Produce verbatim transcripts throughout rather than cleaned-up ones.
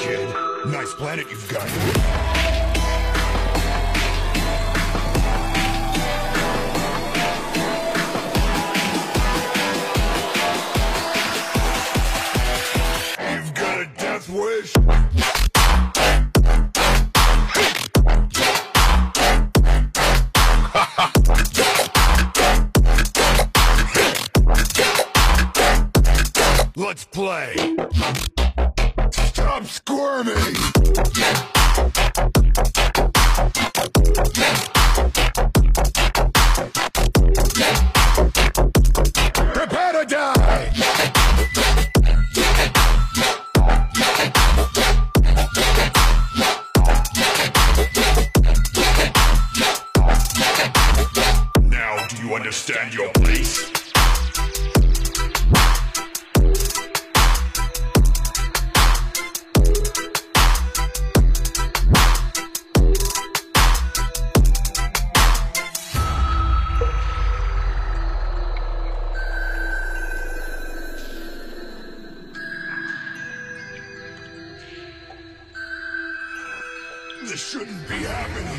kid. Nice planet you've got. You've got a death wish? Let's play. Stop squirming! Prepare to die! Now, do you understand your place? This shouldn't be happening.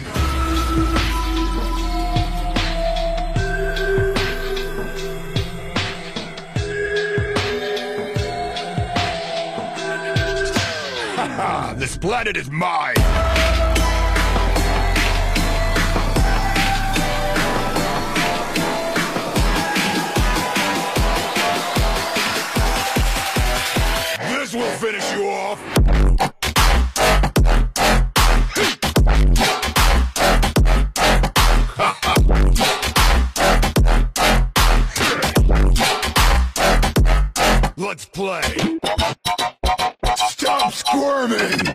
Haha, this planet is mine! This will finish you off! Let's play. Stop squirming!